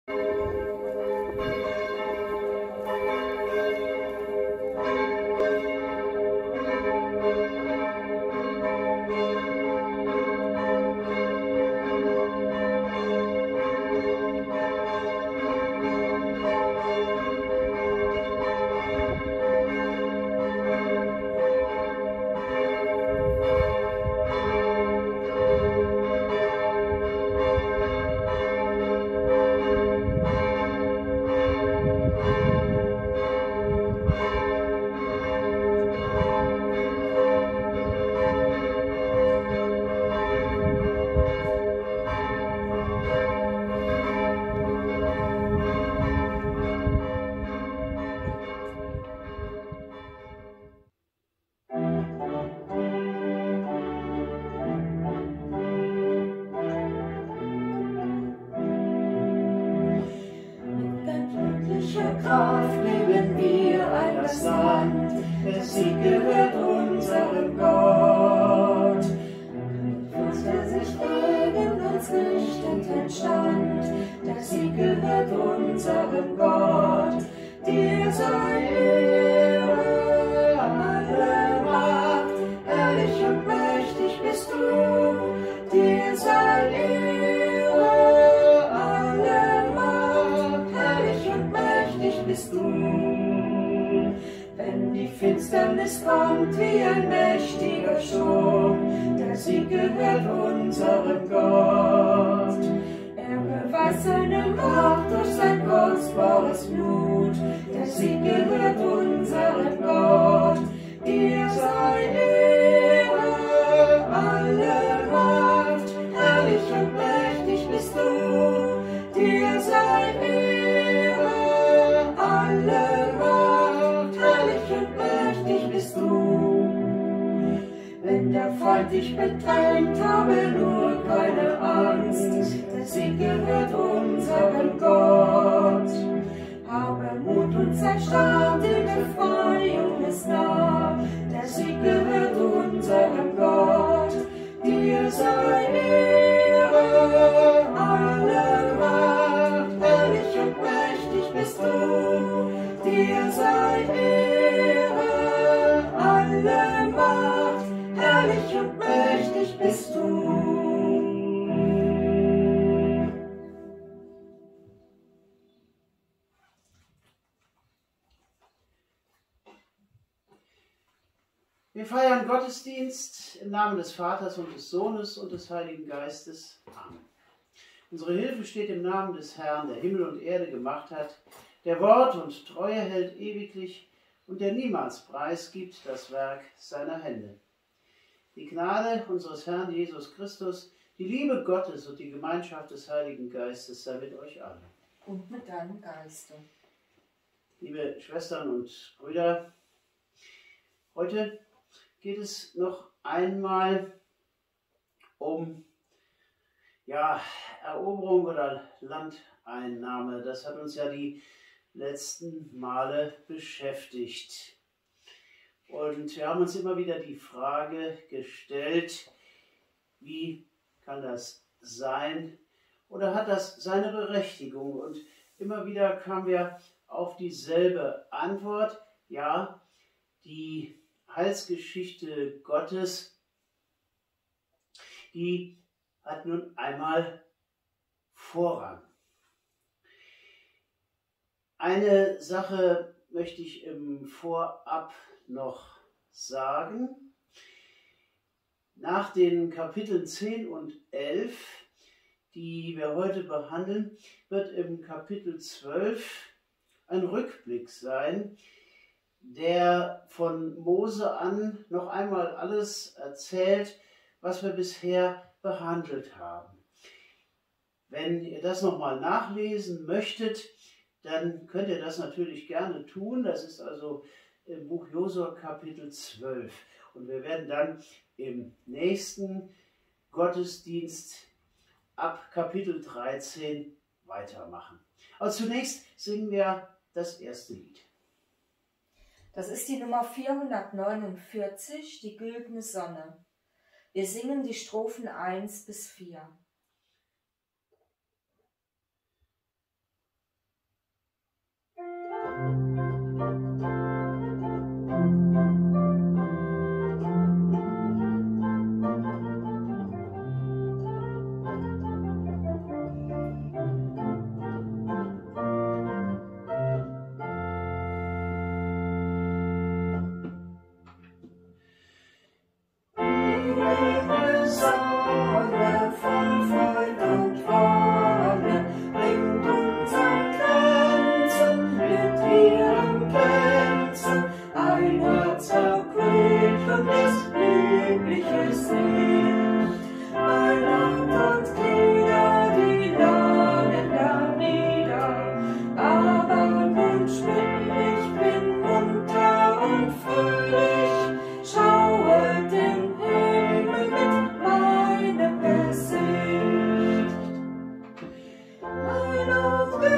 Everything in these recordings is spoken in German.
Kraft leben wir ein das Land, der Sieg gehört unserem Gott. Furcht, der sich gegen uns richtet, entstand, der Sieg gehört unserem Gott. Dir sei Ehre, alle Macht, herrlich und mächtig bist du. Dir sei Ehre, alle Macht, herrlich und mächtig bist du. Wenn die Finsternis kommt wie ein mächtiger Sturm, der Sieg gehört unserem Gott. Er beweist seine Macht durch sein kostbares Blut, der Sieg gehört unserem Gott. Dir sei Ehre, alle Macht, herrlich und mächtig bist du. Dir sei Ehre, alle Macht, herrlich und mächtig bist du. Wenn der Feind dich bedrängt, habe nur keine Angst, der Sieg gehört unserem Gott. Habe Mut und sei stark, die Befreiung ist nah, der Sieg gehört unserem Gott. Dir sei Ehre, alle Macht, herrlich und mächtig bist du. Dir sei Ehre, alle Macht, herrlich und mächtig bist du. Wir feiern Gottesdienst im Namen des Vaters und des Sohnes und des Heiligen Geistes. Amen. Unsere Hilfe steht im Namen des Herrn, der Himmel und Erde gemacht hat, der Wort und Treue hält ewiglich und der niemals preisgibt das Werk seiner Hände. Die Gnade unseres Herrn Jesus Christus, die Liebe Gottes und die Gemeinschaft des Heiligen Geistes sei mit euch allen. Und mit deinem Geiste. Liebe Schwestern und Brüder, heute geht es noch einmal um Eroberung oder Landeinnahme. Das hat uns ja die letzten Male beschäftigt. Und wir haben uns immer wieder die Frage gestellt, wie kann das sein oder hat das seine Berechtigung? Und immer wieder kamen wir auf dieselbe Antwort, ja, die Heilsgeschichte Gottes, die hat nun einmal Vorrang. Eine Sache möchte ich im Vorab noch sagen. Nach den Kapiteln 10 und 11, die wir heute behandeln, wird im Kapitel 12 ein Rückblick sein, der von Mose an noch einmal alles erzählt, was wir bisher behandelt haben. Wenn ihr das nochmal nachlesen möchtet, dann könnt ihr das natürlich gerne tun. Das ist also im Buch Josua Kapitel 12. Und wir werden dann im nächsten Gottesdienst ab Kapitel 13 weitermachen. Aber zunächst singen wir das erste Lied. Das ist die Nummer 449, die güldene Sonne. Wir singen die Strophen 1 bis 4.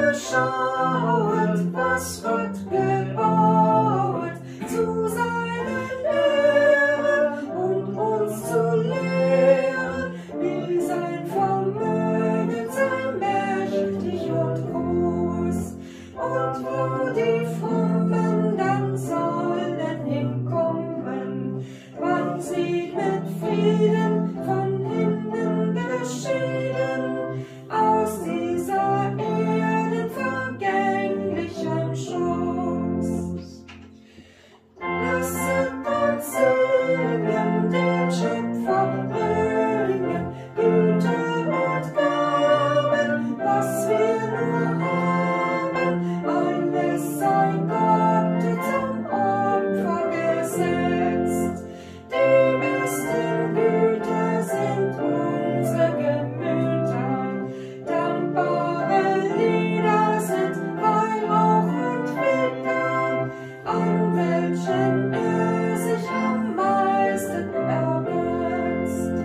schauet, was Gott gebauet, zu seiner Lehre und uns zu lehren, wie sein Vermögen sei mächtig und groß, und wo die Frommen dann sollen hinkommen, wann sie mit Frieden von hinnen geschieden, aus dieser Erden vergänglichen Schutz. Lasset uns singen, den Schöpfer bringen, Güte und Gaben, was wir nur haben, alles sei Gott zum Opfer gesetzt. Die besten Güter sind unsere Gemüter, dankbare Lieder sind Weihrauch und Flitter, an welchen sich am meisten ergötzt.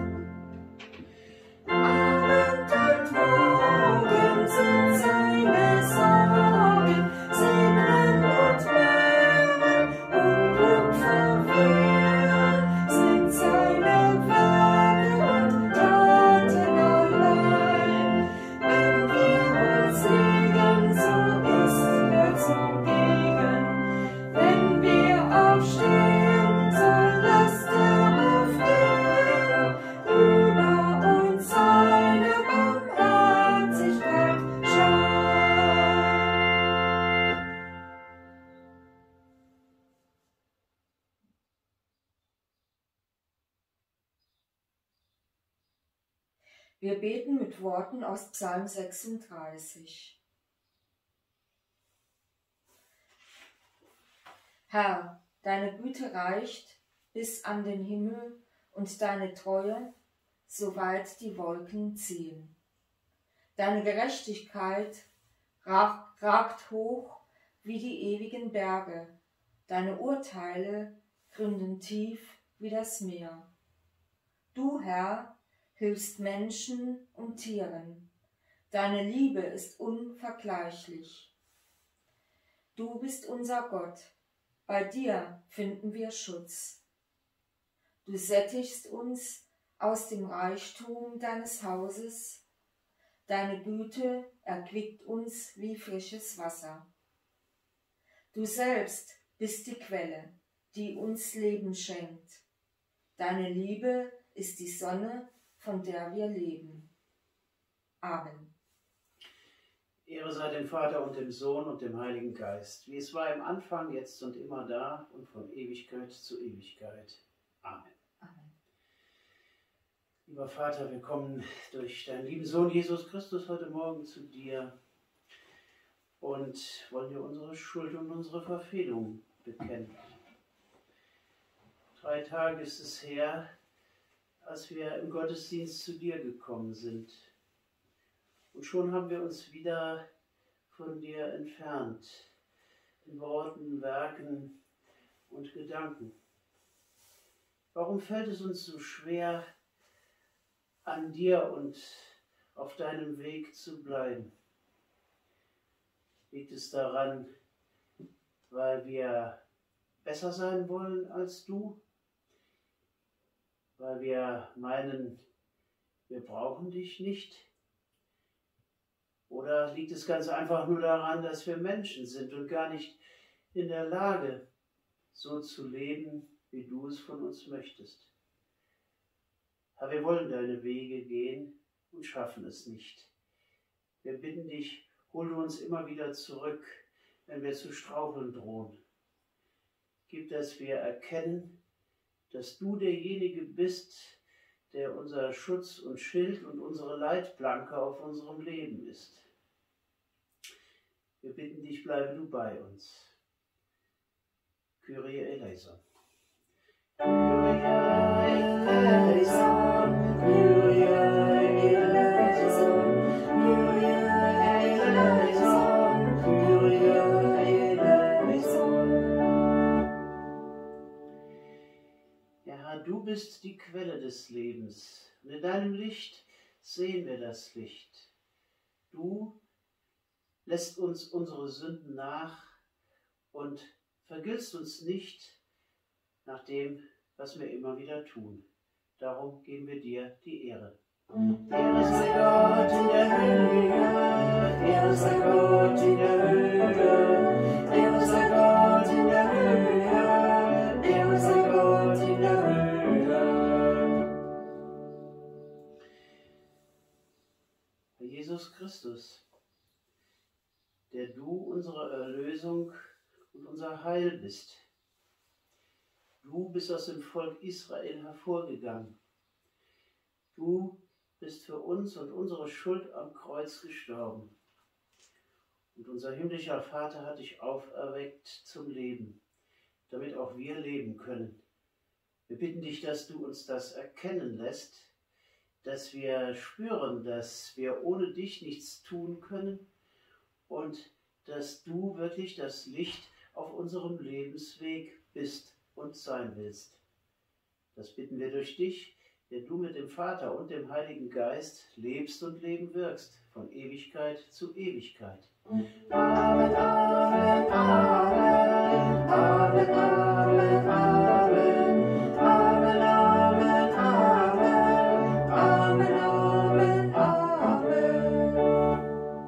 Abend und Morgen sind seine Sorgen, Segnen und Mehren und Glück verwehren, sind seine Werke und Taten allein. Wenn wir uns legen, so ist er zugegen. Wenn wir aufstehen, so lasst er aufgehen, über uns seine Barmherzigkeit scheint. Wir beten mit Worten aus Psalm 36. Herr, deine Güte reicht bis an den Himmel und deine Treue, soweit die Wolken ziehen. Deine Gerechtigkeit ragt hoch wie die ewigen Berge, deine Urteile gründen tief wie das Meer. Du, Herr, hilfst Menschen und Tieren, deine Liebe ist unvergleichlich. Du bist unser Gott, bei dir finden wir Schutz. Du sättigst uns aus dem Reichtum deines Hauses, deine Güte erquickt uns wie frisches Wasser. Du selbst bist die Quelle, die uns Leben schenkt. Deine Liebe ist die Sonne, von der wir leben. Amen. Ehre sei dem Vater und dem Sohn und dem Heiligen Geist, wie es war im Anfang, jetzt und immer da und von Ewigkeit zu Ewigkeit. Amen. Amen. Lieber Vater, wir kommen durch deinen lieben Sohn Jesus Christus heute Morgen zu dir und wollen dir unsere Schuld und unsere Verfehlung bekennen. 3 Tage ist es her, als wir im Gottesdienst zu dir gekommen sind. Und schon haben wir uns wieder von dir entfernt, in Worten, Werken und Gedanken. Warum fällt es uns so schwer, an dir und auf deinem Weg zu bleiben? Liegt es daran, weil wir besser sein wollen als du? Weil wir meinen, wir brauchen dich nicht? Oder liegt es ganz einfach nur daran, dass wir Menschen sind und gar nicht in der Lage, so zu leben, wie du es von uns möchtest? Herr, wir wollen deine Wege gehen und schaffen es nicht. Wir bitten dich, hol uns immer wieder zurück, wenn wir zu straucheln drohen. Gib, dass wir erkennen, dass du derjenige bist, der unser Schutz und Schild und unsere Leitplanke auf unserem Leben ist. Wir bitten dich, bleibe du bei uns. Kyrie eleison. Kyrie eleison, Kyrie eleison, Kyrie eleison, Kyrie eleison. Ja, Herr, du bist die Quelle des Lebens. Und in deinem Licht sehen wir das Licht. Du lässt uns unsere Sünden nach und vergiltst uns nicht nach dem, was wir immer wieder tun. Darum geben wir dir die Ehre. Ehre sei Gott in der Höhe, Ehre sei Gott in der Höhe, Ehre sei Gott in der Höhe, Ehre sei Gott in der Höhe. Herr Jesus Christus, der du unsere Erlösung und unser Heil bist. Du bist aus dem Volk Israel hervorgegangen. Du bist für uns und unsere Schuld am Kreuz gestorben. Und unser himmlischer Vater hat dich auferweckt zum Leben, damit auch wir leben können. Wir bitten dich, dass du uns das erkennen lässt, dass wir spüren, dass wir ohne dich nichts tun können und dass du wirklich das Licht auf unserem Lebensweg bist und sein willst. Das bitten wir durch dich, der du mit dem Vater und dem Heiligen Geist lebst und leben wirkst, von Ewigkeit zu Ewigkeit. Amen, Amen, Amen, Amen, Amen, Amen, Amen, Amen, Amen, Amen, Amen, Amen.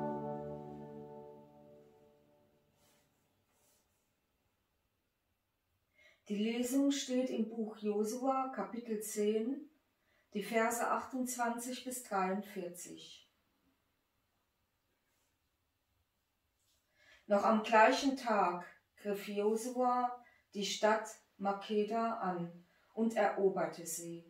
Die Lesung steht im Buch Josua, Kapitel 10, die Verse 28 bis 43. Noch am gleichen Tag griff Josua die Stadt Makeda an und eroberte sie.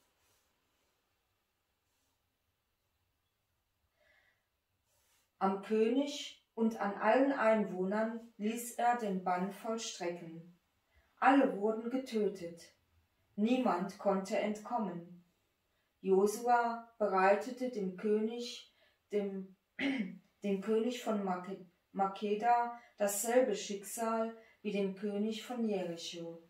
Am König und an allen Einwohnern ließ er den Bann vollstrecken. Alle wurden getötet. Niemand konnte entkommen. Josua bereitete dem König von Makeda dasselbe Schicksal wie dem König von Jericho.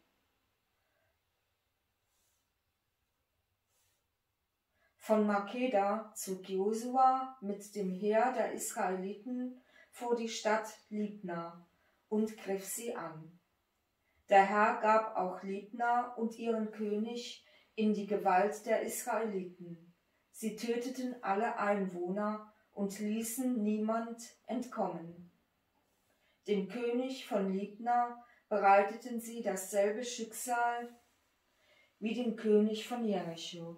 Von Makeda zog Josua mit dem Heer der Israeliten vor die Stadt Libna und griff sie an. Der Herr gab auch Libna und ihren König in die Gewalt der Israeliten. Sie töteten alle Einwohner und ließen niemand entkommen. Dem König von Libna bereiteten sie dasselbe Schicksal wie dem König von Jericho.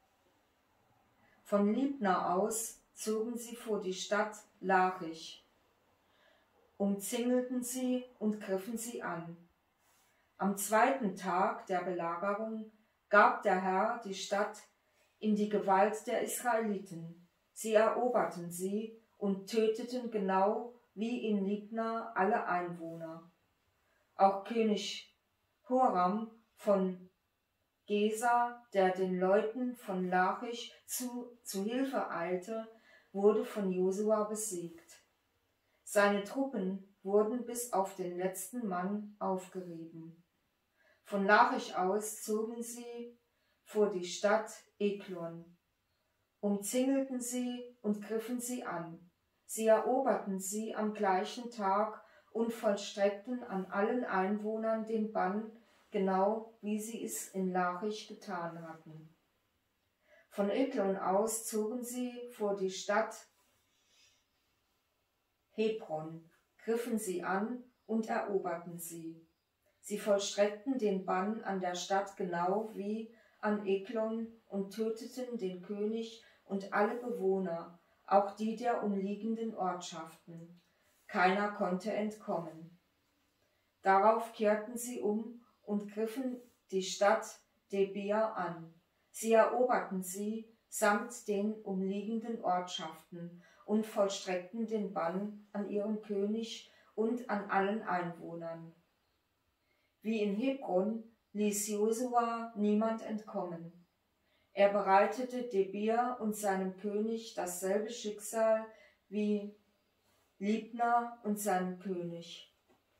Von Libna aus zogen sie vor die Stadt Lachich, umzingelten sie und griffen sie an. Am zweiten Tag der Belagerung gab der Herr die Stadt in die Gewalt der Israeliten. Sie eroberten sie und töteten genau wie in Libna alle Einwohner. Auch König Horam von Gesa, der den Leuten von Lachich zu Hilfe eilte, wurde von Josua besiegt. Seine Truppen wurden bis auf den letzten Mann aufgerieben. Von Lachich aus zogen sie vor die Stadt Eglon, umzingelten sie und griffen sie an. Sie eroberten sie am gleichen Tag und vollstreckten an allen Einwohnern den Bann, genau wie sie es in Lachich getan hatten. Von Eglon aus zogen sie vor die Stadt Hebron, griffen sie an und eroberten sie. Sie vollstreckten den Bann an der Stadt genau wie an Eglon und töteten den König und alle Bewohner, auch die der umliegenden Ortschaften. Keiner konnte entkommen. Darauf kehrten sie um und griffen die Stadt Debir an. Sie eroberten sie samt den umliegenden Ortschaften und vollstreckten den Bann an ihrem König und an allen Einwohnern. Wie in Hebron ließ Josua niemand entkommen. Er bereitete Debir und seinem König dasselbe Schicksal wie Libna und seinem König.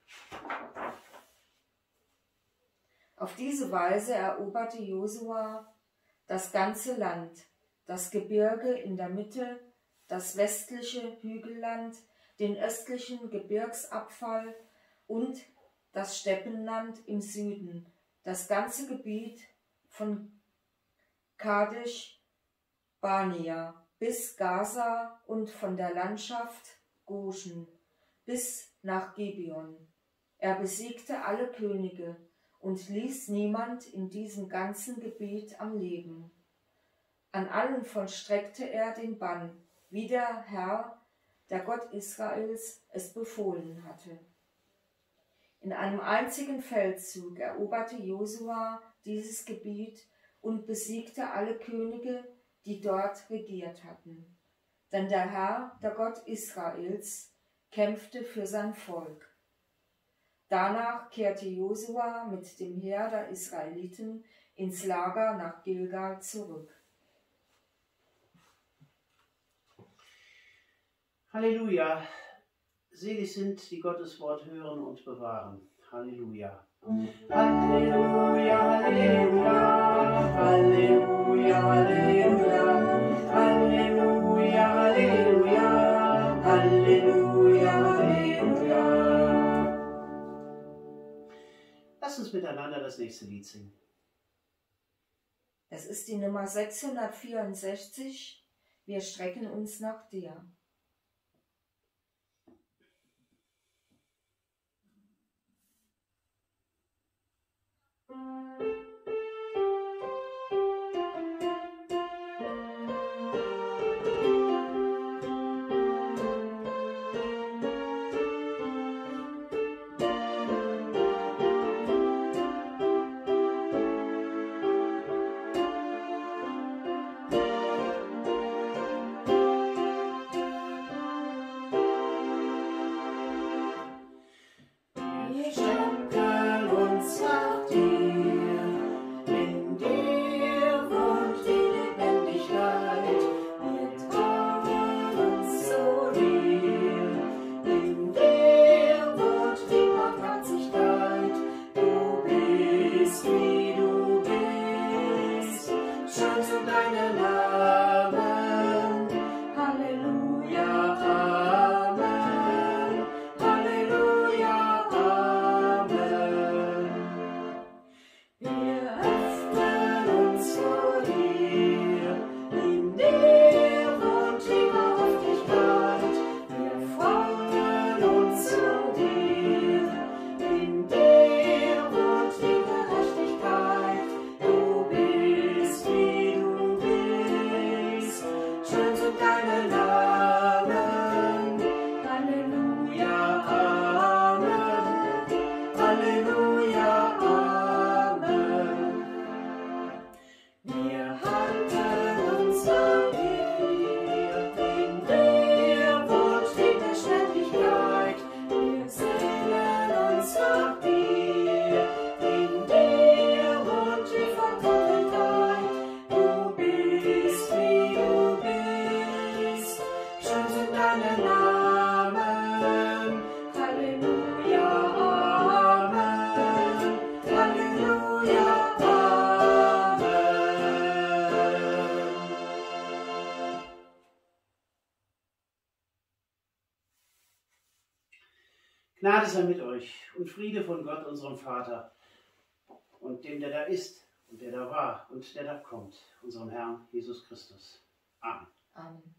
Auf diese Weise eroberte Josua das ganze Land, das Gebirge in der Mitte, das westliche Hügelland, den östlichen Gebirgsabfall und das Steppenland im Süden, das ganze Gebiet von Kadesh Barnea bis Gaza und von der Landschaft Goshen bis nach Gibeon. Er besiegte alle Könige und ließ niemand in diesem ganzen Gebiet am Leben. An allen vollstreckte er den Bann, wie der Herr, der Gott Israels, es befohlen hatte. In einem einzigen Feldzug eroberte Josua dieses Gebiet und besiegte alle Könige, die dort regiert hatten. Denn der Herr, der Gott Israels, kämpfte für sein Volk. Danach kehrte Josua mit dem Heer der Israeliten ins Lager nach Gilgal zurück. Halleluja! Selig sind, die Gottes Wort hören und bewahren. Halleluja! Halleluja, Halleluja, Halleluja, Halleluja, Halleluja, Halleluja, Halleluja, Halleluja. Lass uns miteinander das nächste Lied singen. Es ist die Nummer 664. Wir strecken uns nach dir. Gnade sei mit euch und Friede von Gott, unserem Vater, und dem, der da ist und der da war und der da kommt, unserem Herrn Jesus Christus. Amen. Amen.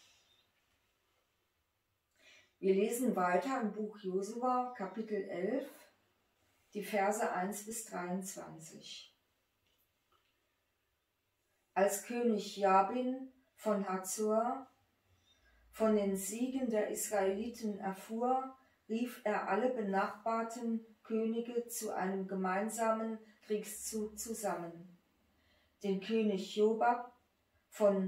Wir lesen weiter im Buch Josua, Kapitel 11, die Verse 1 bis 23. Als König Jabin von Hazor von den Siegen der Israeliten erfuhr, rief er alle benachbarten Könige zu einem gemeinsamen Kriegszug zusammen. Den König Jobab von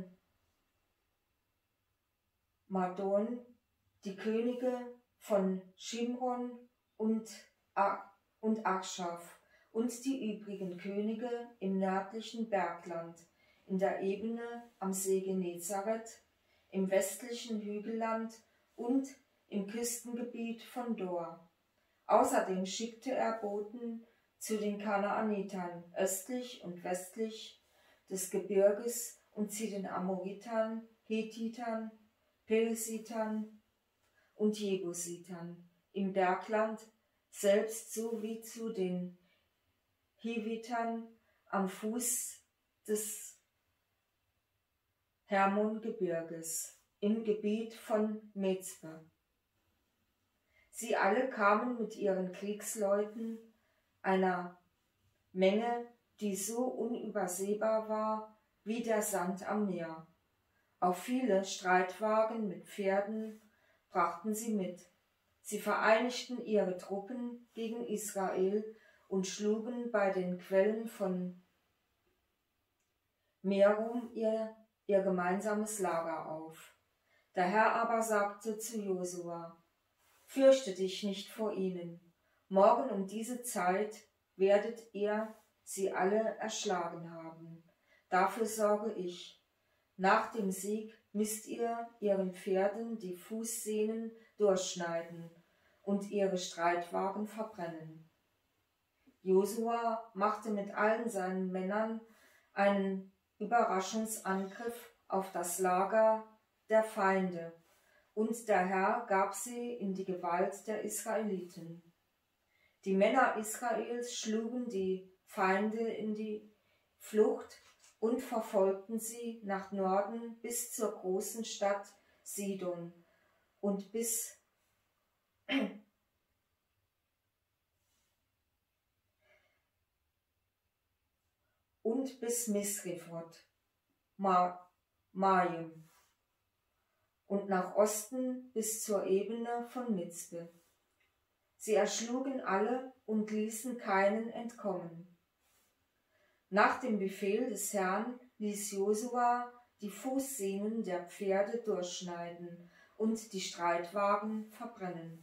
Madon, die Könige von Shimron und Achschaf und die übrigen Könige im nördlichen Bergland, in der Ebene am See Genezareth, im westlichen Hügelland und im Küstengebiet von Dor. Außerdem schickte er Boten zu den Kanaanitern östlich und westlich des Gebirges und zu den Amoritern, Hethitern, Perisitern und Jebusitern im Bergland, selbst so wie zu den Hivitern am Fuß des Hermongebirges im Gebiet von Mezpe. Sie alle kamen mit ihren Kriegsleuten, einer Menge, die so unübersehbar war wie der Sand am Meer. Auch viele Streitwagen mit Pferden brachten sie mit. Sie vereinigten ihre Truppen gegen Israel und schlugen bei den Quellen von Merom ihr gemeinsames Lager auf. Der Herr aber sagte zu Josua: Fürchte dich nicht vor ihnen. Morgen um diese Zeit werdet ihr sie alle erschlagen haben. Dafür sorge ich. Nach dem Sieg müsst ihr ihren Pferden die Fußsehnen durchschneiden und ihre Streitwagen verbrennen. Josua machte mit allen seinen Männern einen Überraschungsangriff auf das Lager der Feinde, und der Herr gab sie in die Gewalt der Israeliten. Die Männer Israels schlugen die Feinde in die Flucht und verfolgten sie nach Norden bis zur großen Stadt Sidon und bis Misrefot, Maim und nach Osten bis zur Ebene von Mizpe. Sie erschlugen alle und ließen keinen entkommen. Nach dem Befehl des Herrn ließ Josua die Fußsehnen der Pferde durchschneiden und die Streitwagen verbrennen.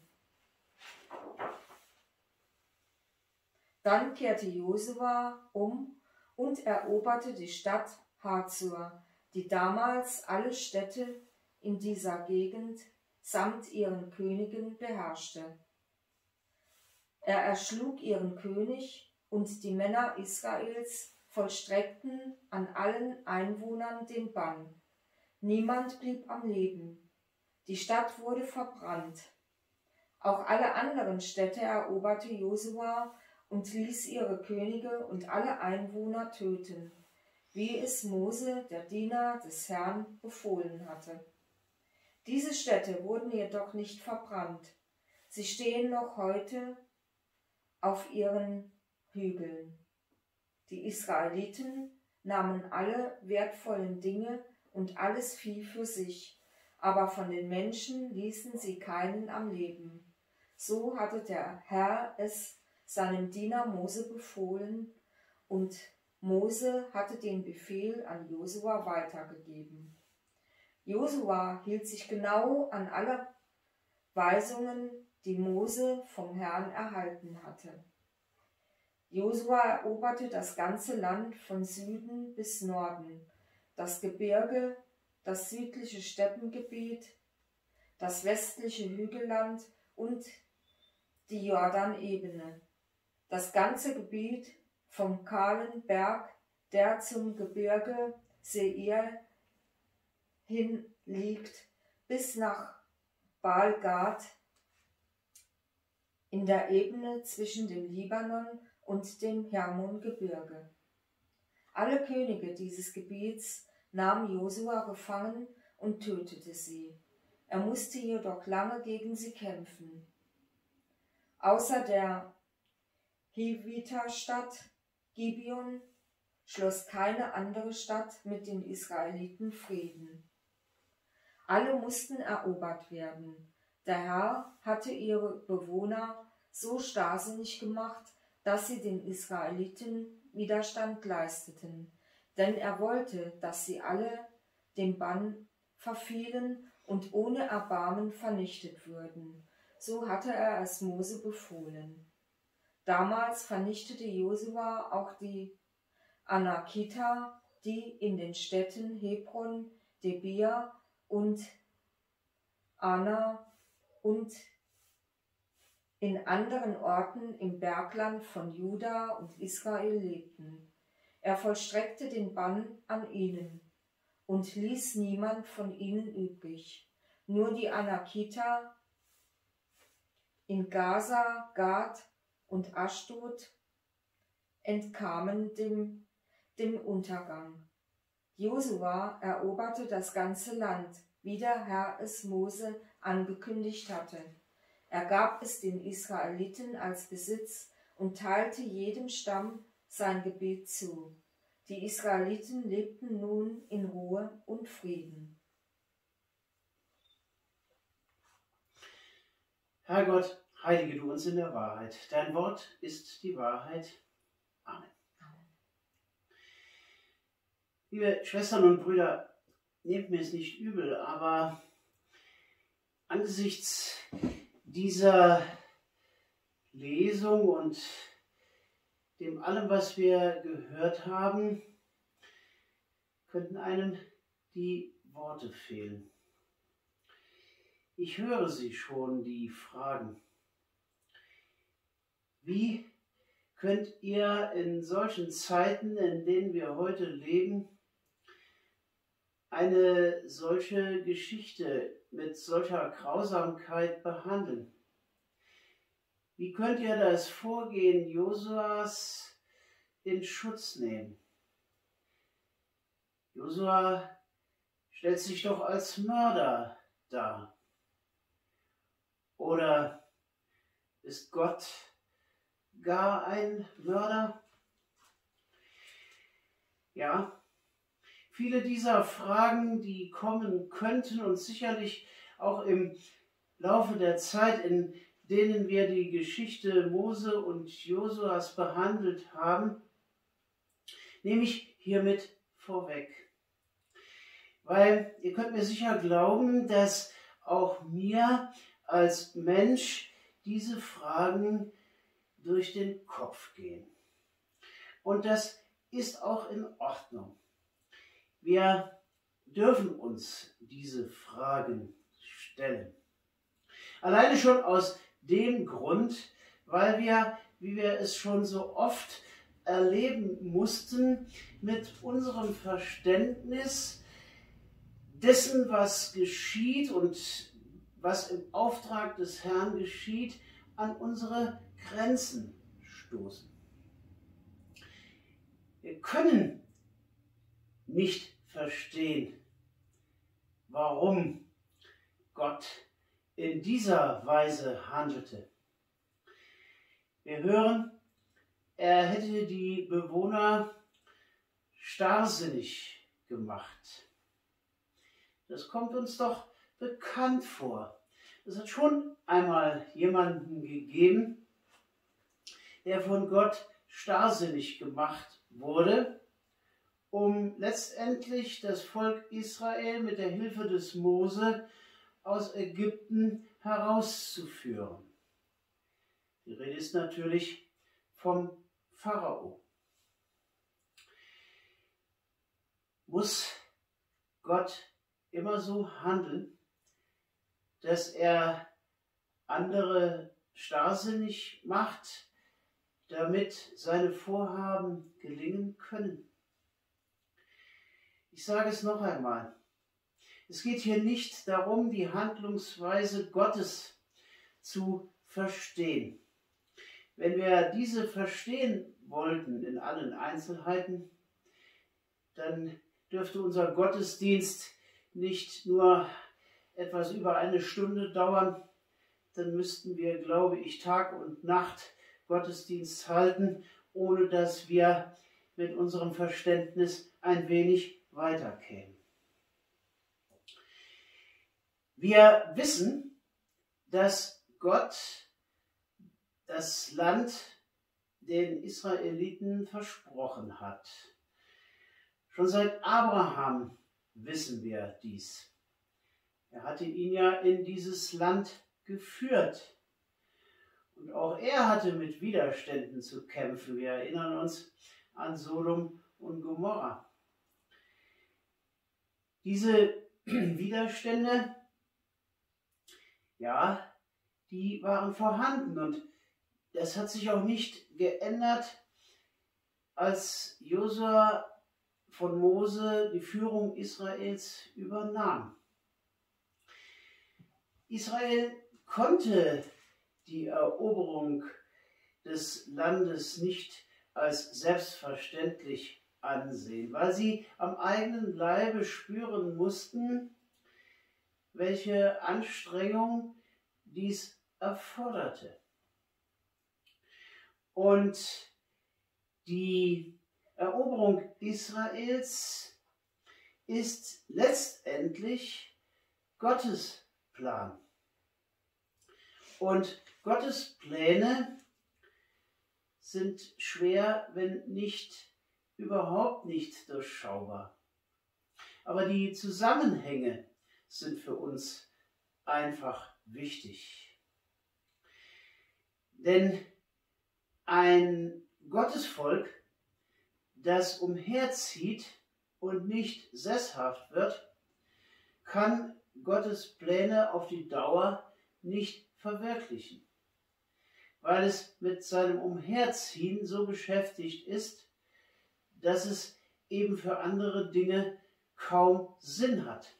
Dann kehrte Josua um und eroberte die Stadt Hazor, die damals alle Städte in dieser Gegend samt ihren Königen beherrschte. Er erschlug ihren König, und die Männer Israels vollstreckten an allen Einwohnern den Bann. Niemand blieb am Leben. Die Stadt wurde verbrannt. Auch alle anderen Städte eroberte Josua und ließ ihre Könige und alle Einwohner töten, wie es Mose, der Diener des Herrn, befohlen hatte. Diese Städte wurden jedoch nicht verbrannt. Sie stehen noch heute auf ihren Hügeln. Die Israeliten nahmen alle wertvollen Dinge und alles Vieh für sich, aber von den Menschen ließen sie keinen am Leben. So hatte der Herr es seinem Diener Mose befohlen, und Mose hatte den Befehl an Josua weitergegeben. Josua hielt sich genau an alle Weisungen, die Mose vom Herrn erhalten hatte. Josua eroberte das ganze Land von Süden bis Norden, das Gebirge, das südliche Steppengebiet, das westliche Hügelland und die Jordanebene, das ganze Gebiet vom kahlen Berg, der zum Gebirge Seir hin liegt, bis nach Baal-Gad in der Ebene zwischen dem Libanon und dem Hermongebirge. Alle Könige dieses Gebiets nahm Josua gefangen und tötete sie. Er musste jedoch lange gegen sie kämpfen. Außer der Hiviterstadt Gibeon schloss keine andere Stadt mit den Israeliten Frieden. Alle mussten erobert werden. Der Herr hatte ihre Bewohner so starrsinnig gemacht, dass sie den Israeliten Widerstand leisteten, denn er wollte, dass sie alle dem Bann verfielen und ohne Erbarmen vernichtet würden. So hatte er es Mose befohlen. Damals vernichtete Josua auch die Anakiter, die in den Städten Hebron, Debir und Ana und in anderen Orten im Bergland von Juda und Israel lebten. Er vollstreckte den Bann an ihnen und ließ niemand von ihnen übrig. Nur die Anakiter, in Gaza, Gad und Aschdod entkamen dem Untergang. Josua eroberte das ganze Land, wie der Herr es Mose angekündigt hatte. Er gab es den Israeliten als Besitz und teilte jedem Stamm sein Gebiet zu. Die Israeliten lebten nun in Ruhe und Frieden. Herr Gott, heilige du uns in der Wahrheit. Dein Wort ist die Wahrheit. Amen. Liebe Schwestern und Brüder, nehmt mir es nicht übel, aber angesichts dieser Lesung und dem allem, was wir gehört haben, könnten einem die Worte fehlen. Ich höre sie schon, die Fragen. Wie könnt ihr in solchen Zeiten, in denen wir heute leben, eine solche Geschichte mit solcher Grausamkeit behandeln? Wie könnt ihr das Vorgehen Josuas in Schutz nehmen? Josua stellt sich doch als Mörder dar. Oder ist Gott gar ein Mörder? Ja, viele dieser Fragen, die kommen könnten und sicherlich auch im Laufe der Zeit, in denen wir die Geschichte Mose und Josuas behandelt haben, nehme ich hiermit vorweg. Weil ihr könnt mir sicher glauben, dass auch mir als Mensch diese Fragen durch den Kopf gehen. Und das ist auch in Ordnung. Wir dürfen uns diese Fragen stellen. Alleine schon aus dem Grund, weil wir, wie wir es schon so oft erleben mussten, mit unserem Verständnis dessen, was geschieht und was im Auftrag des Herrn geschieht, an unsere Grenzen stoßen. Wir können nicht verstehen, warum Gott in dieser Weise handelte. Wir hören, er hätte die Bewohner starrsinnig gemacht. Das kommt uns doch bekannt vor. Es hat schon einmal jemanden gegeben, der von Gott starrsinnig gemacht wurde, um letztendlich das Volk Israel mit der Hilfe des Mose aus Ägypten herauszuführen. Die Rede ist natürlich vom Pharao. Muss Gott immer so handeln, dass er andere starrsinnig macht, damit seine Vorhaben gelingen können? Ich sage es noch einmal. Es geht hier nicht darum, die Handlungsweise Gottes zu verstehen. Wenn wir diese verstehen wollten in allen Einzelheiten, dann dürfte unser Gottesdienst nicht nur etwas über eine Stunde dauern, dann müssten wir, glaube ich, Tag und Nacht Gottesdienst halten, ohne dass wir mit unserem Verständnis ein wenig weiterkämen. Wir wissen, dass Gott das Land den Israeliten versprochen hat. Schon seit Abraham wissen wir dies. Er hatte ihn ja in dieses Land geführt. Und auch er hatte mit Widerständen zu kämpfen. Wir erinnern uns an Sodom und Gomorra. Diese Widerstände, ja, die waren vorhanden und das hat sich auch nicht geändert, als Josua von Mose die Führung Israels übernahm. Israel konnte die Eroberung des Landes nicht als selbstverständlich ansehen, weil sie am eigenen Leibe spüren mussten, welche Anstrengung dies erforderte. Und die Eroberung Israels ist letztendlich Gottes Plan. Und Gottes Pläne sind schwer, wenn nicht überhaupt nicht durchschaubar. Aber die Zusammenhänge sind für uns einfach wichtig. Denn ein Gottesvolk, das umherzieht und nicht sesshaft wird, kann Gottes Pläne auf die Dauer nicht verwirklichen, weil es mit seinem Umherziehen so beschäftigt ist, dass es eben für andere Dinge kaum Sinn hat.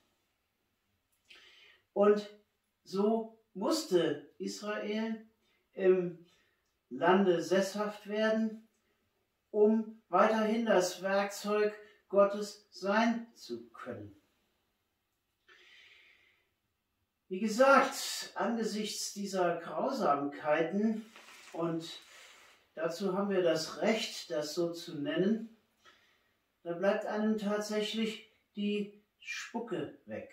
Und so musste Israel im Lande sesshaft werden, um weiterhin das Werkzeug Gottes sein zu können. Wie gesagt, angesichts dieser Grausamkeiten, und dazu haben wir das Recht, das so zu nennen, da bleibt einem tatsächlich die Spucke weg.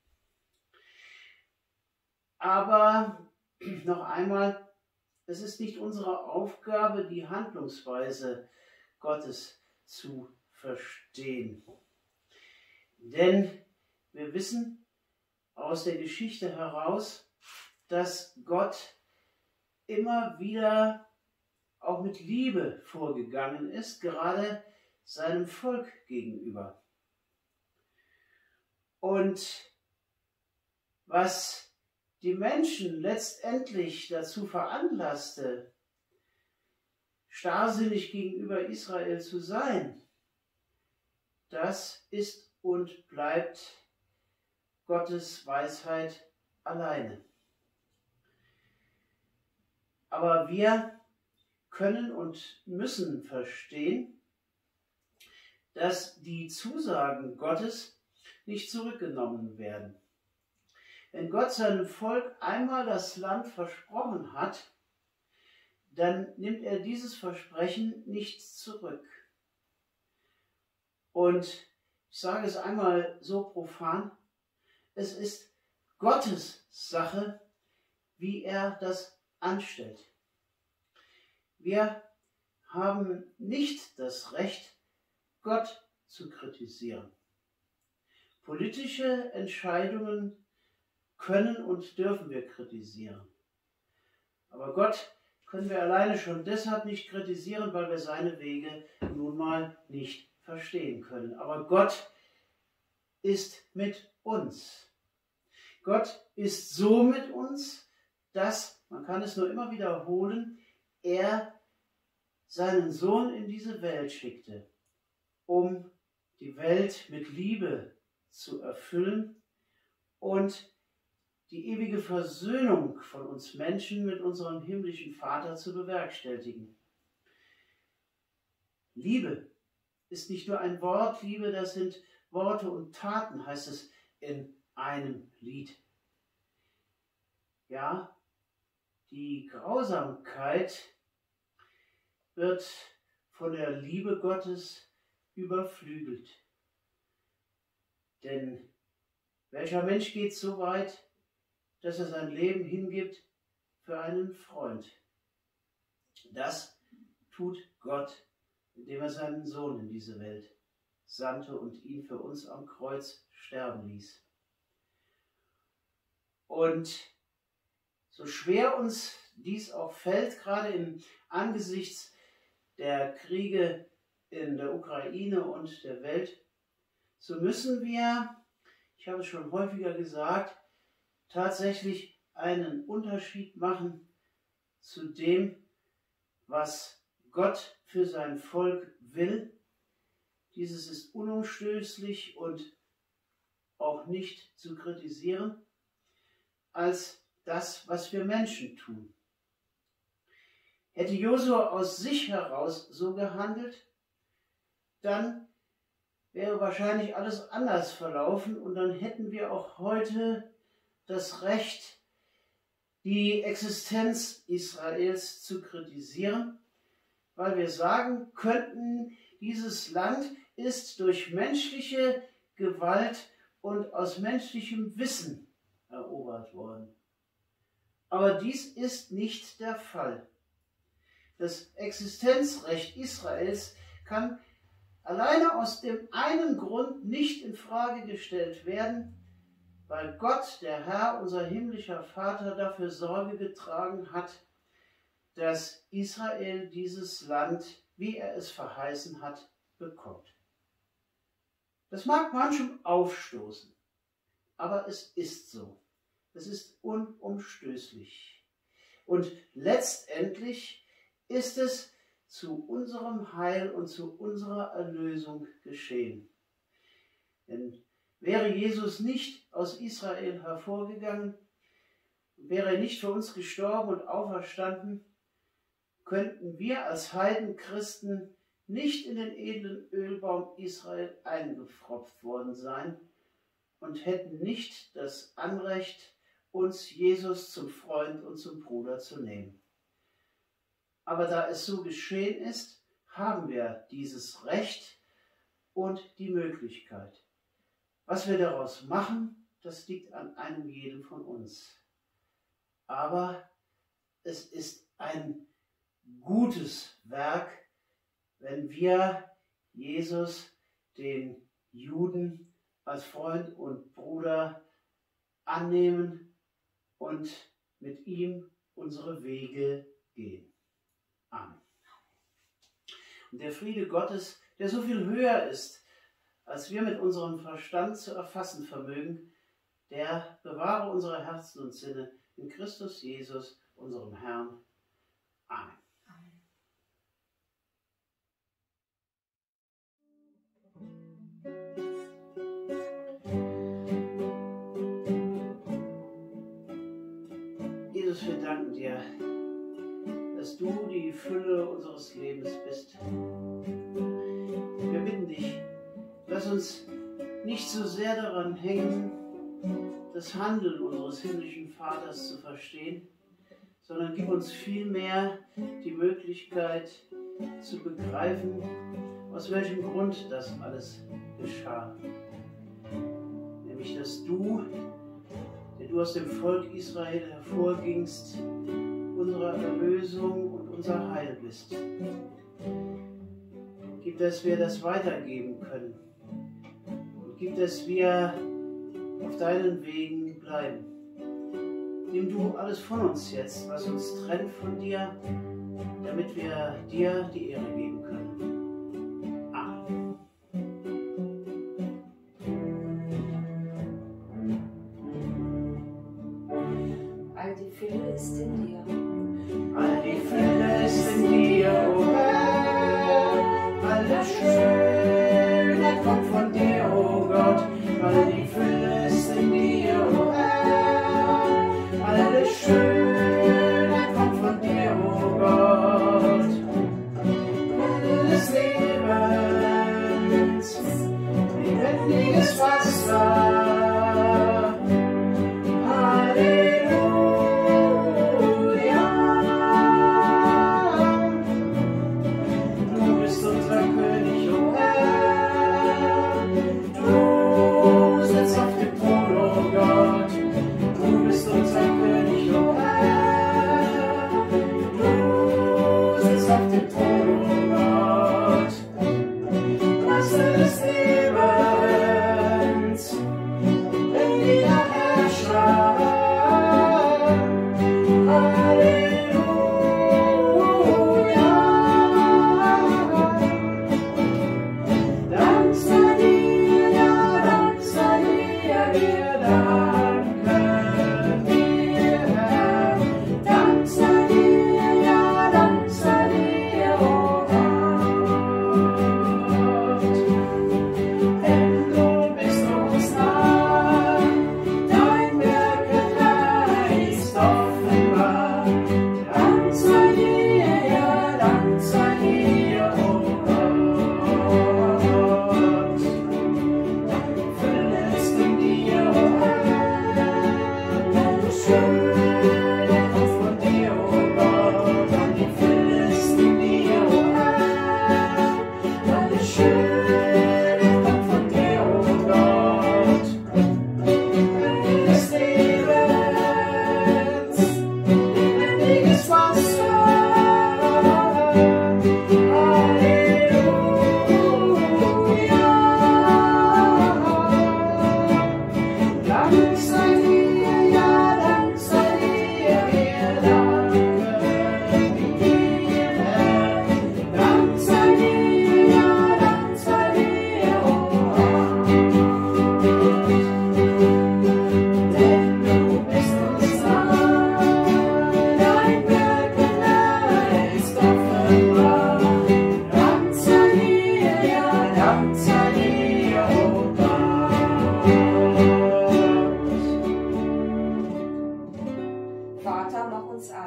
Aber noch einmal, es ist nicht unsere Aufgabe, die Handlungsweise Gottes zu verstehen. Denn wir wissen aus der Geschichte heraus, dass Gott immer wieder auch mit Liebe vorgegangen ist, gerade seinem Volk gegenüber. Und was die Menschen letztendlich dazu veranlasste, starrsinnig gegenüber Israel zu sein, das ist und bleibt Gottes Weisheit alleine. Aber wir können und müssen verstehen, dass die Zusagen Gottes nicht zurückgenommen werden. Wenn Gott seinem Volk einmal das Land versprochen hat, dann nimmt er dieses Versprechen nicht zurück. Und ich sage es einmal so profan, es ist Gottes Sache, wie er das anstellt. Wir haben nicht das Recht, Gott zu kritisieren. Politische Entscheidungen können und dürfen wir kritisieren. Aber Gott können wir alleine schon deshalb nicht kritisieren, weil wir seine Wege nun mal nicht verstehen können. Aber Gott ist mit uns. Gott ist so mit uns, dass, man kann es nur immer wiederholen, er seinen Sohn in diese Welt schickte, um die Welt mit Liebe zu erfüllen und die ewige Versöhnung von uns Menschen mit unserem himmlischen Vater zu bewerkstelligen. Liebe ist nicht nur ein Wort, Liebe, das sind Worte und Taten, heißt es in einem Lied. Ja, die Grausamkeit wird von der Liebe Gottes überflügelt. Denn welcher Mensch geht so weit, dass er sein Leben hingibt für einen Freund? Das tut Gott, indem er seinen Sohn in diese Welt sandte und ihn für uns am Kreuz sterben ließ. Und so schwer uns dies auch fällt, gerade im Angesichts der Kriege in der Ukraine und der Welt, so müssen wir, ich habe es schon häufiger gesagt, tatsächlich einen Unterschied machen zu dem, was Gott für sein Volk will. Dieses ist unumstößlich und auch nicht zu kritisieren, als das, was wir Menschen tun. Hätte Josua aus sich heraus so gehandelt, dann wäre wahrscheinlich alles anders verlaufen und dann hätten wir auch heute das Recht, die Existenz Israels zu kritisieren, weil wir sagen könnten, dieses Land ist durch menschliche Gewalt und aus menschlichem Wissen erobert worden. Aber dies ist nicht der Fall. Das Existenzrecht Israels kann alleine aus dem einen Grund nicht in Frage gestellt werden, weil Gott, der Herr, unser himmlischer Vater, dafür Sorge getragen hat, dass Israel dieses Land, wie er es verheißen hat, bekommt. Das mag manchem aufstoßen, aber es ist so. Es ist unumstößlich. Und letztendlich ist es zu unserem Heil und zu unserer Erlösung geschehen. Denn wäre Jesus nicht aus Israel hervorgegangen, wäre er nicht für uns gestorben und auferstanden, könnten wir als Heidenchristen nicht in den edlen Ölbaum Israel eingepfropft worden sein und hätten nicht das Anrecht, uns Jesus zum Freund und zum Bruder zu nehmen. Aber da es so geschehen ist, haben wir dieses Recht und die Möglichkeit. Was wir daraus machen, das liegt an einem jedem von uns. Aber es ist ein gutes Werk, wenn wir Jesus, den Juden, als Freund und Bruder annehmen und mit ihm unsere Wege gehen. Amen. Und der Friede Gottes, der so viel höher ist, als wir mit unserem Verstand zu erfassen vermögen, der bewahre unsere Herzen und Sinne in Christus Jesus, unserem Herrn. Amen. Jesus, wir danken dir, dass du die Fülle unseres Lebens bist. Wir bitten dich, lass uns nicht so sehr daran hängen, das Handeln unseres himmlischen Vaters zu verstehen, sondern gib uns vielmehr die Möglichkeit zu begreifen, aus welchem Grund das alles geschah. Nämlich, dass du, der du aus dem Volk Israel hervorgingst, unsere Erlösung und unser Heil bist. Gib, dass wir das weitergeben können. Und gib, dass wir auf deinen Wegen bleiben. Nimm du alles von uns jetzt, was uns trennt von dir, damit wir dir die Ehre geben können. Amen. All die Fülle ist in dir. All die Fülle ist in dir, o Herr. Alle Schönheit kommt von dir, o Gott. All die Fülle ist in dir, o Herr. Alle Schönheit kommt von dir, o Gott. Alles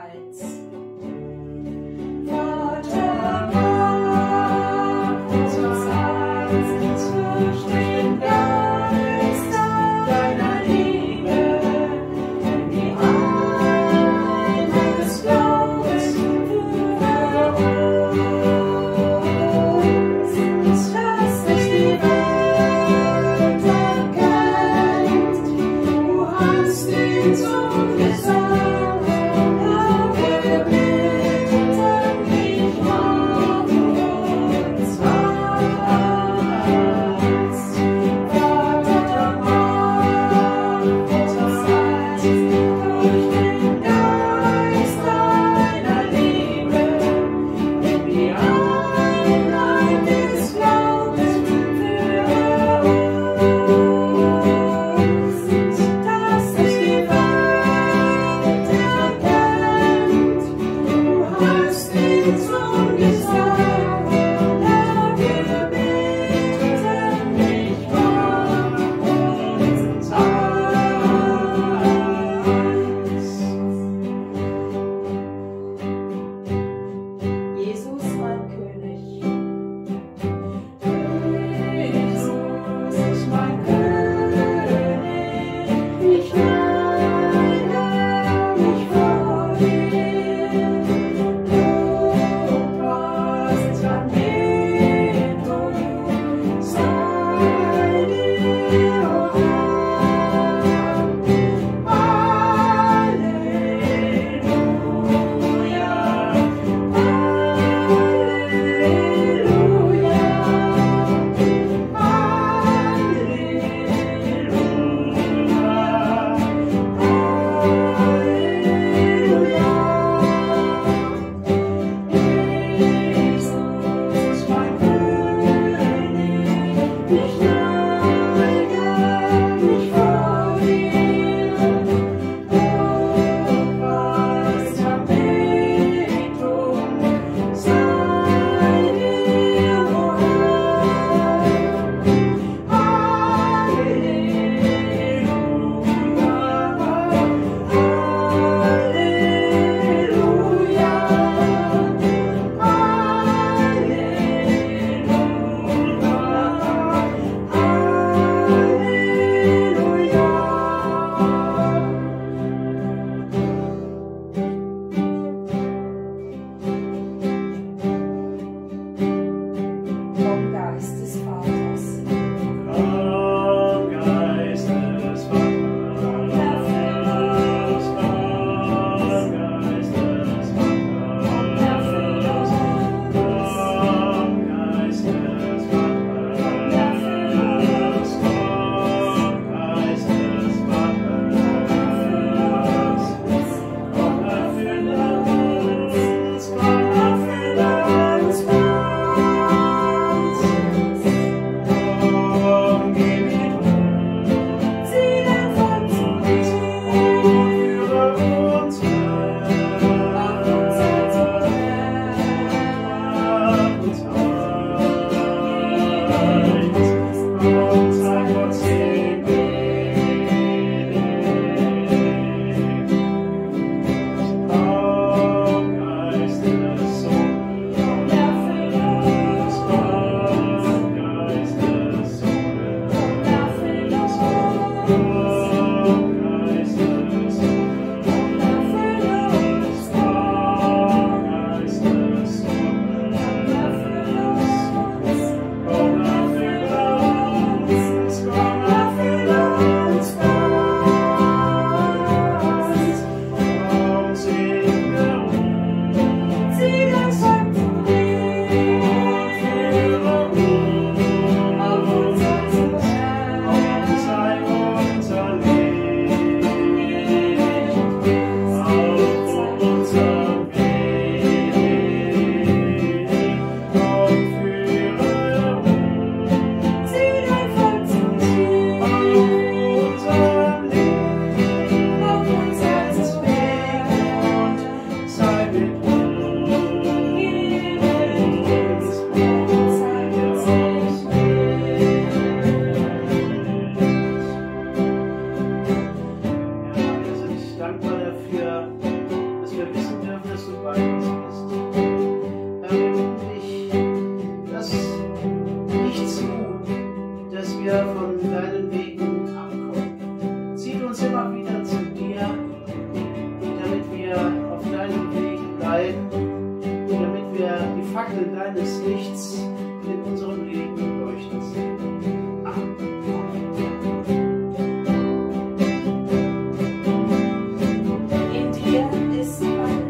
bereits. Vater, mach uns eins durch den Geist deiner Liebe, in die Einheit des Glaubens für uns, dass dich die Welt erkennt. Du hast den Sohn gesandt, Herr, wir bitten dich, mach uns eins. Vater, mach uns eins durch den Geist deiner Liebe, in die Einheit des Glaubens für uns, dass dich die Welt erkennt. Du hast den Sohn gesandt, Herr, wir bitten dich, mach uns eins. Jesus, mein König, Jesus, mein König, ich neige mich vor dir. Lob, dass du bei uns bist. Herr, wir bitten dich, lass nicht zu, dass wir von deinen Wegen abkommen. Zieh uns immer wieder zu dir, damit wir auf deinen Wegen bleiben und damit wir die Fackel deines Lichts in unserem Leben leuchten sehen. Amen. In dir ist mein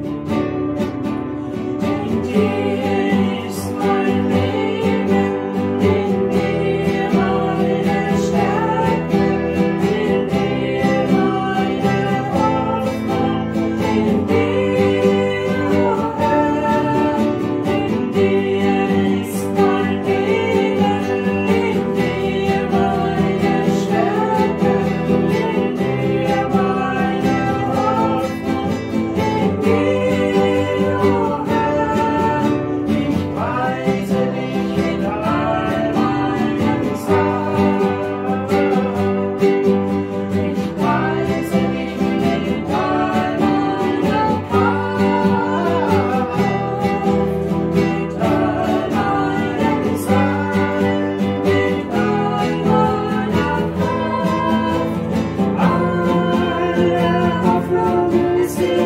Leben, in dir meine Stärke, in dir meine Hoffnung, in dir, oh Herr, in dir ist mein Leben, in dir meine Stärke, in dir meine Hoffnung, in dir, oh Herr, ich preise dich in all meinen Tagen. Ich preise dich in all meiner Kraft, mit all meinem Sein, mit all meiner Kraft. Alle Hoffnung ist in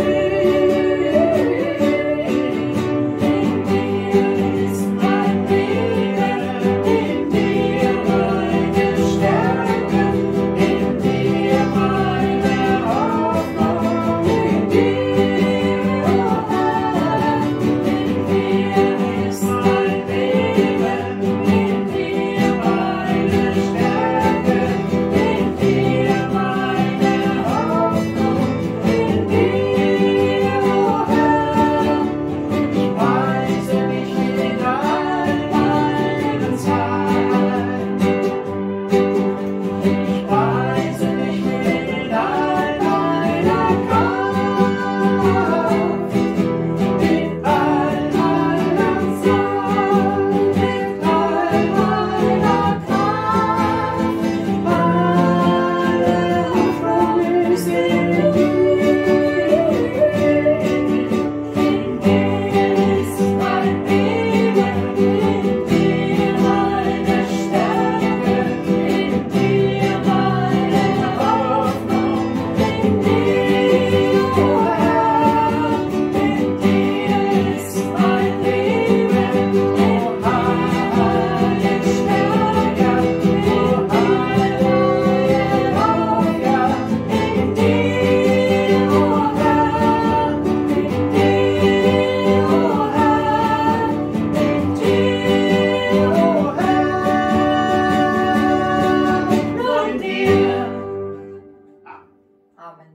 dir ist mein Leben, in dir meine Stärke, in dir meine Hoffnung, in dir, oh Herr, in dir ist mein Leben, in dir meine Stärke, in dir meine Hoffnung, in dir, oh Herr, ich preise dich in all meinen Tagen. Ich preise dich in all meiner Kraft, mit all meiner Zeit, mit all meiner Kraft. Alle Hoffnung ist in dir ist mein Leben, in dir meine Stärke, in dir meine Hoffnung, in dir, oh Herr, in dir ist mein Leben, oh meine Stärke, oh meine Hoffnung, in dir, oh Herr, in dir, oh Herr, in dir, oh Herr, nur in dir. Amen.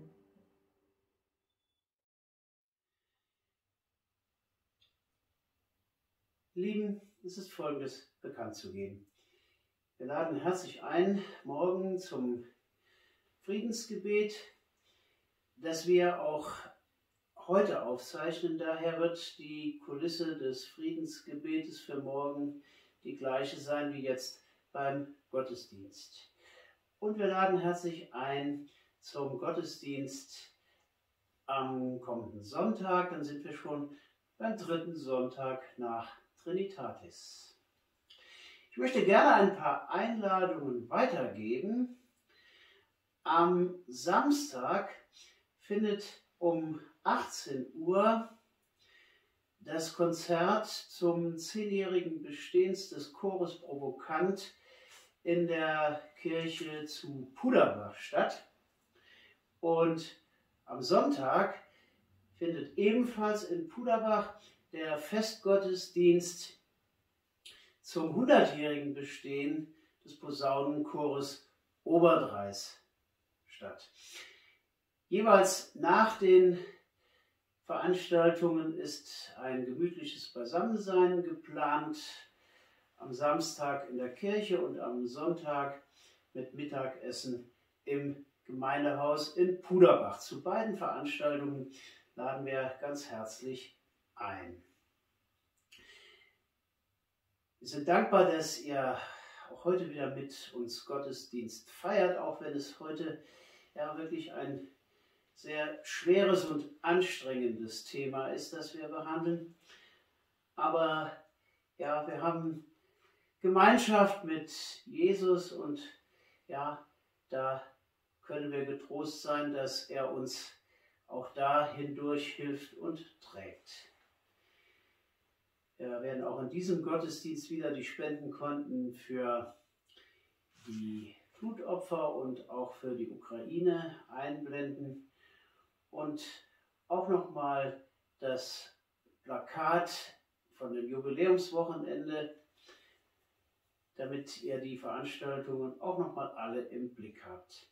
Lieben, es ist Folgendes bekannt zu geben. Wir laden herzlich ein, morgen zum Friedensgebet, das wir auch heute aufzeichnen. Daher wird die Kulisse des Friedensgebetes für morgen die gleiche sein wie jetzt beim Gottesdienst. Und wir laden herzlich ein zum Gottesdienst am kommenden Sonntag. Dann sind wir schon beim 3. Sonntag nach Trinitatis. Ich möchte gerne ein paar Einladungen weitergeben. Am Samstag findet um 18 Uhr das Konzert zum 10-jährigen Bestehens des Chores Provokant in der Kirche zu Puderbach statt. Und am Sonntag findet ebenfalls in Puderbach der Festgottesdienst zum 100-jährigen Bestehen des Posaunenchores Oberdreis statt. Jeweils nach den Veranstaltungen ist ein gemütliches Beisammensein geplant, am Samstag in der Kirche und am Sonntag mit Mittagessen im Gemeindehaus in Puderbach. Zu beiden Veranstaltungen laden wir ganz herzlich ein. Wir sind dankbar, dass ihr auch heute wieder mit uns Gottesdienst feiert, auch wenn es heute ja wirklich ein sehr schweres und anstrengendes Thema ist, das wir behandeln. Aber ja, wir haben Gemeinschaft mit Jesus und ja, da können wir getrost sein, dass er uns auch da hindurch hilft und trägt. Wir werden auch in diesem Gottesdienst wieder die Spendenkonten für die Flutopfer und auch für die Ukraine einblenden und auch nochmal das Plakat von dem Jubiläumswochenende, damit ihr die Veranstaltungen auch nochmal alle im Blick habt.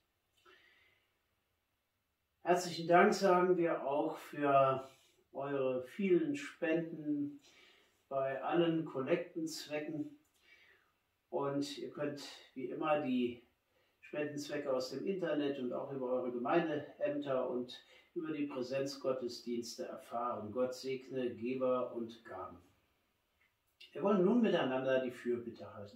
Herzlichen Dank sagen wir auch für eure vielen Spenden bei allen Kollektenzwecken. Und ihr könnt wie immer die Spendenzwecke aus dem Internet und auch über eure Gemeindeämter und über die Präsenzgottesdienste erfahren. Gott segne Geber und Gaben. Wir wollen nun miteinander die Fürbitte halten.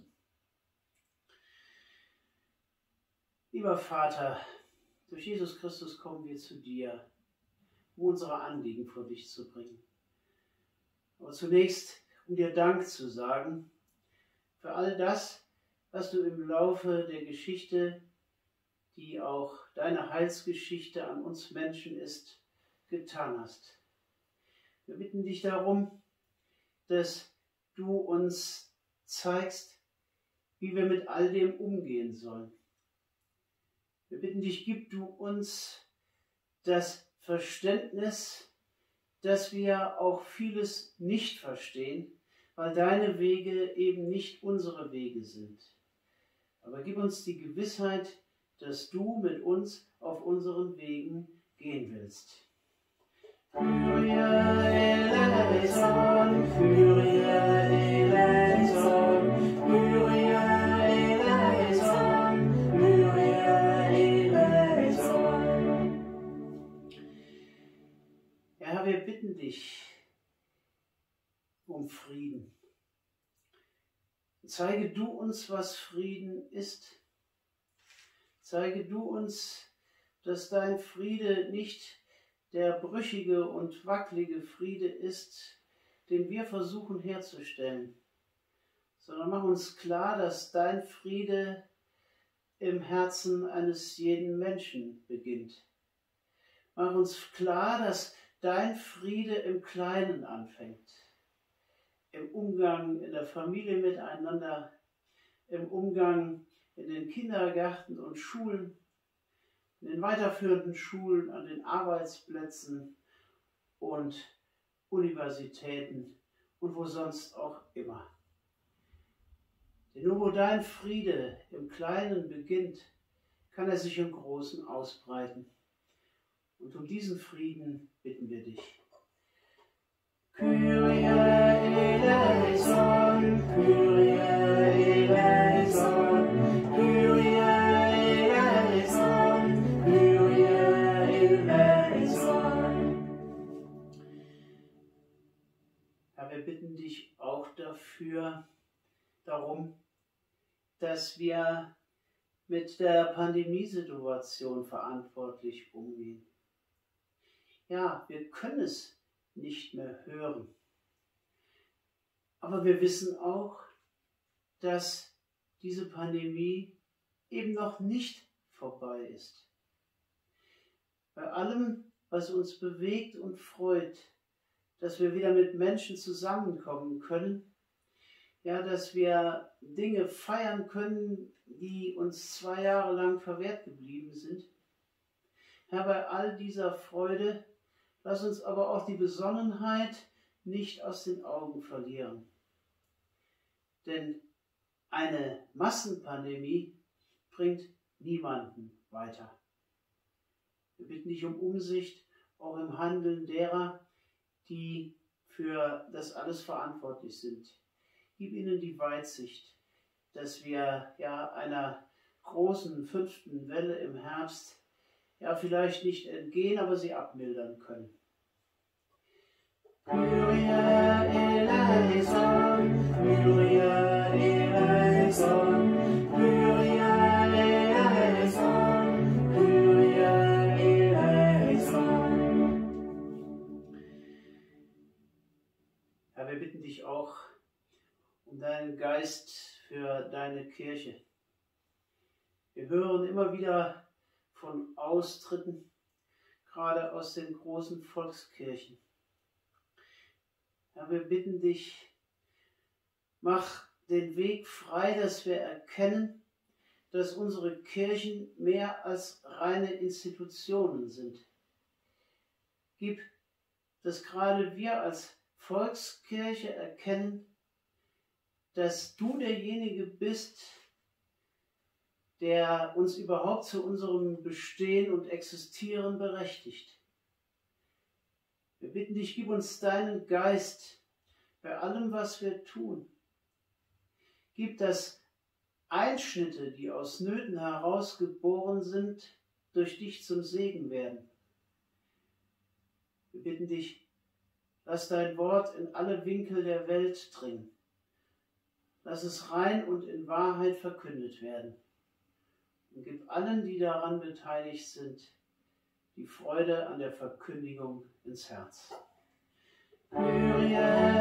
Lieber Vater, durch Jesus Christus kommen wir zu dir, um unsere Anliegen vor dich zu bringen. Aber zunächst, um dir Dank zu sagen für all das, was du im Laufe der Geschichte, die auch deine Heilsgeschichte an uns Menschen ist, getan hast. Wir bitten dich darum, dass du uns zeigst, wie wir mit all dem umgehen sollen. Wir bitten dich, gib du uns das Verständnis, dass wir auch vieles nicht verstehen, weil deine Wege eben nicht unsere Wege sind. Aber gib uns die Gewissheit, dass du mit uns auf unseren Wegen gehen willst. Kyrie eleison, Kyrie eleison, Kyrie eleison, Kyrie eleison. Ja, Herr, wir bitten dich um Frieden. Zeige du uns, was Frieden ist. Zeige du uns, dass dein Friede nicht der brüchige und wackelige Friede ist, den wir versuchen herzustellen, sondern mach uns klar, dass dein Friede im Herzen eines jeden Menschen beginnt. Mach uns klar, dass dein Friede im Kleinen anfängt, im Umgang in der Familie miteinander, im Umgang in den Kindergärten und Schulen, in den weiterführenden Schulen, an den Arbeitsplätzen und Universitäten und wo sonst auch immer. Denn nur wo dein Friede im Kleinen beginnt, kann er sich im Großen ausbreiten. Und um diesen Frieden bitten wir dich. Kyrie eleison, Kyrie eleison, Kyrie eleison, Kyrie eleison. Herr, wir bitten dich auch darum, dass wir mit der Pandemiesituation verantwortlich umgehen. Ja, wir können es nicht mehr hören. Aber wir wissen auch, dass diese Pandemie eben noch nicht vorbei ist. Bei allem, was uns bewegt und freut, dass wir wieder mit Menschen zusammenkommen können, ja, dass wir Dinge feiern können, die uns 2 Jahre lang verwehrt geblieben sind. Herr, bei all dieser Freude, lass uns aber auch die Besonnenheit nicht aus den Augen verlieren. Denn eine Massenpandemie bringt niemanden weiter. Wir bitten dich um Umsicht, auch im Handeln derer, die für das alles verantwortlich sind. Gib ihnen die Weitsicht, dass wir ja einer großen 5. Welle im Herbst ja vielleicht nicht entgehen, aber sie abmildern können. Kyrie eleison, Kyrie eleison, Kyrie eleison, Kyrie eleison. Herr, wir bitten dich auch um deinen Geist für deine Kirche. Wir hören immer wieder von Austritten, gerade aus den großen Volkskirchen. Herr, wir bitten dich, mach den Weg frei, dass wir erkennen, dass unsere Kirchen mehr als reine Institutionen sind. Gib, dass gerade wir als Volkskirche erkennen, dass du derjenige bist, der uns überhaupt zu unserem Bestehen und Existieren berechtigt. Wir bitten dich, gib uns deinen Geist bei allem, was wir tun. Gib, dass Einschnitte, die aus Nöten herausgeboren sind, durch dich zum Segen werden. Wir bitten dich, lass dein Wort in alle Winkel der Welt dringen. Lass es rein und in Wahrheit verkündet werden. Und gib allen, die daran beteiligt sind, die Freude an der Verkündigung ins Herz. Kyrie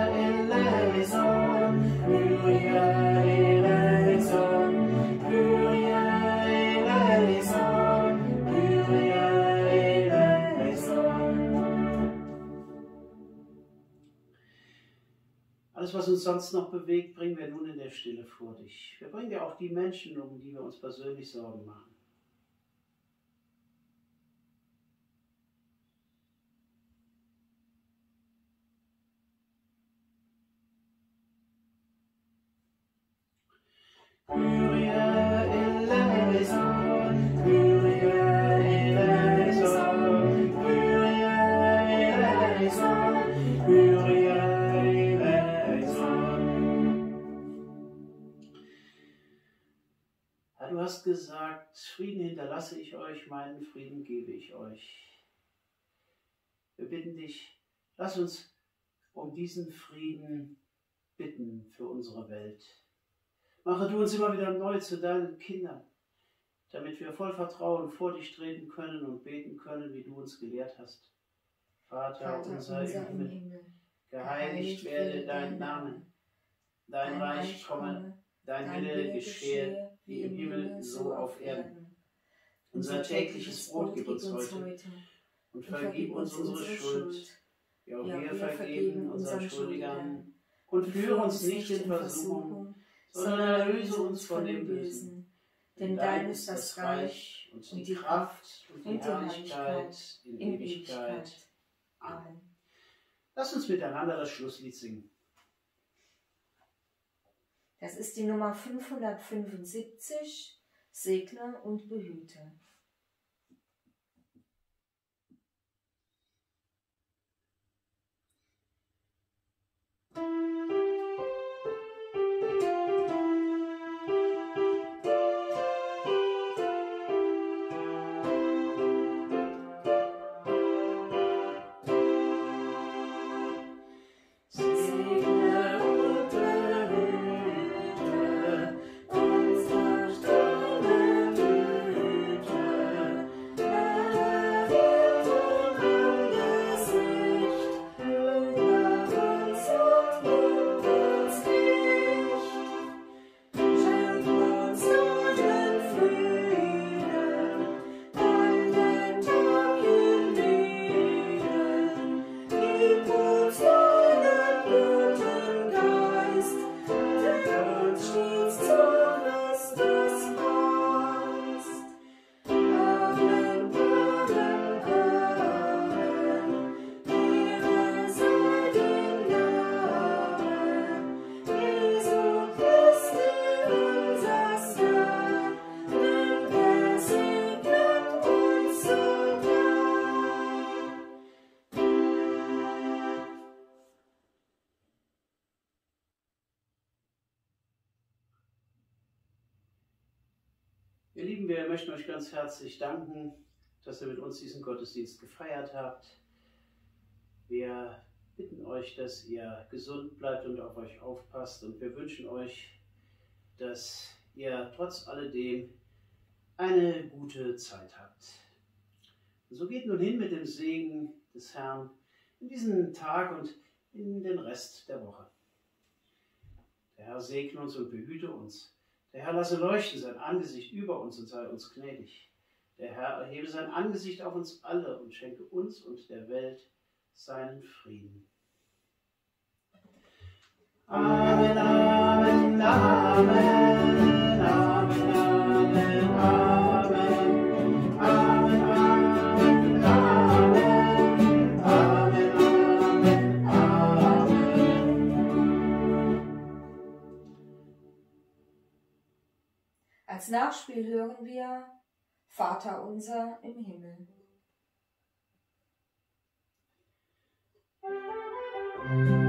eleison, Kyrie eleison, Kyrie eleison, Kyrie eleison. Alles, was uns sonst noch bewegt, bringen wir nun in der Stille vor dich. Wir bringen dir auch die Menschen, um die wir uns persönlich Sorgen machen. Kyrie eleison, Kyrie eleison, Kyrie eleison, Kyrie eleison. Herr, du hast gesagt, Frieden hinterlasse ich euch, meinen Frieden gebe ich euch. Wir bitten dich, lass uns um diesen Frieden bitten für unsere Welt. Mache du uns immer wieder neu zu deinen Kindern, damit wir voll Vertrauen vor dich treten können und beten können, wie du uns gelehrt hast. Vater unser im Himmel, geheiligt werde dein Name, dein Reich komme, dein Wille geschehe, wie im Himmel, so auf Erden. Unser tägliches Brot gib uns heute und vergib uns unsere Schuld, wie auch wir vergeben unseren Schuldigern. Und führe uns nicht in Versuchung, sondern erlöse uns von dem Bösen. Denn dein ist das Reich und die Kraft und die Herrlichkeit in Ewigkeit. Amen. Lass uns miteinander das Schlusslied singen. Das ist die Nummer 575, Segne und behüte. Ihr Lieben, wir möchten euch ganz herzlich danken, dass ihr mit uns diesen Gottesdienst gefeiert habt. Wir bitten euch, dass ihr gesund bleibt und auf euch aufpasst. Und wir wünschen euch, dass ihr trotz alledem eine gute Zeit habt. Und so geht nun hin mit dem Segen des Herrn in diesen Tag und in den Rest der Woche. Der Herr segne uns und behüte uns. Der Herr lasse leuchten sein Angesicht über uns und sei uns gnädig. Der Herr erhebe sein Angesicht auf uns alle und schenke uns und der Welt seinen Frieden. Amen, Amen, Amen, Amen, Amen, Amen, Amen, Amen, Amen, Amen, Amen. Als Nachspiel hören wir Vater unser im Himmel.